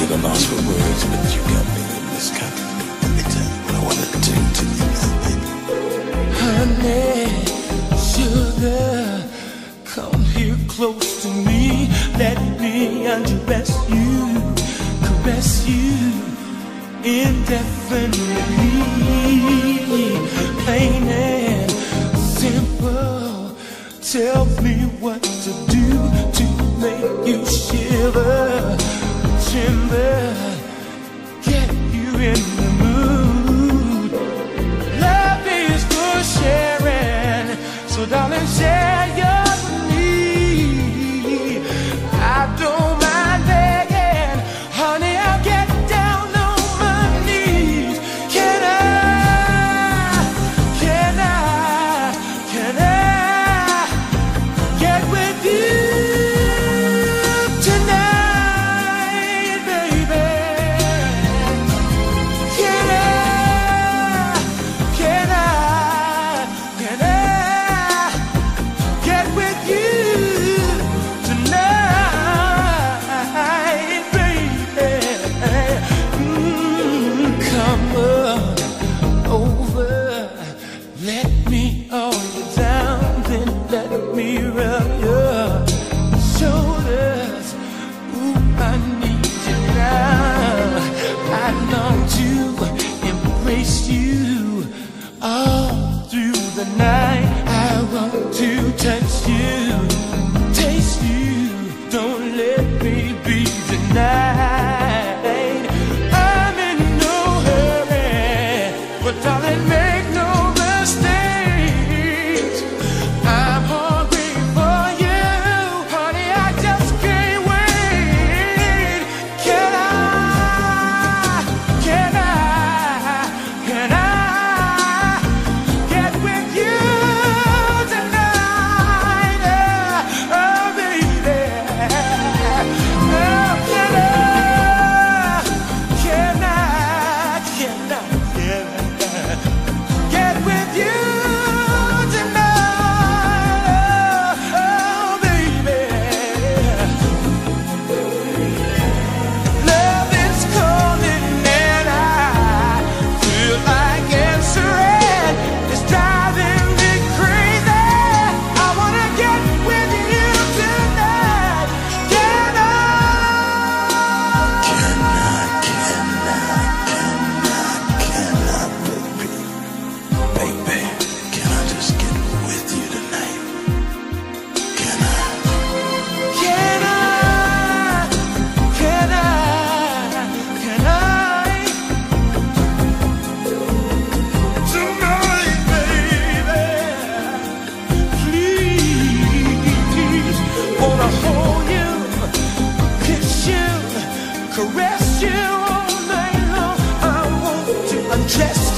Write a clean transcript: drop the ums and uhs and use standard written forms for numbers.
at a loss for words, but you got me in this cup. Let me tell you what I want to do to you now, baby. Honey, sugar, come here close to me. Let me undress you, caress you indefinitely. Plain and simple, tell me what to do to make you shiver, timber, get you in the mood. Love is for sharing, so darling, share yours with me. I don't mind begging, honey, I'll get down on my knees. Can I get with you tonight, baby? Can I get with you tonight, baby? Come over, let me hold you down, then let me rub your shoulders. Ooh, I need you now. I long to embrace you all through the night. I want to touch you, taste you. Don't let me be denied. I'm in no hurry, but darling, make no mistakes. I'm hungry for you, honey, I just can't wait. Can I get with you tonight? Oh, baby. Oh, can I get with you tonight? Oh, baby. Love is calling and I feel like answering. It's driving me crazy. I wanna get with you tonight. Can I? Baby, can I just get with you tonight? Can I? Tonight, baby, please. Wanna hold you, kiss you, caress you all night long. I want to undress